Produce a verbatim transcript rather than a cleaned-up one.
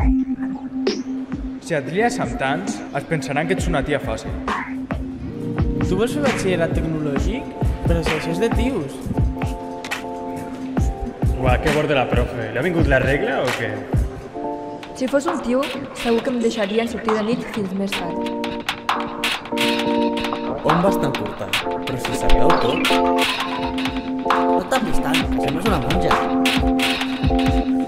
Si et lies amb tants, es pensaran que ets una tia fàcil. Tu vols fer batxillerat tecnològic? Però si això és de tios. Uah, que bord de la profe. Li ha vingut la regla o què? Si fos un tio, segur que em deixarien sortir de nit fins més tard. On vas tan curta? Però si sabíeu tot. No t'has vist tant, sembles una monja.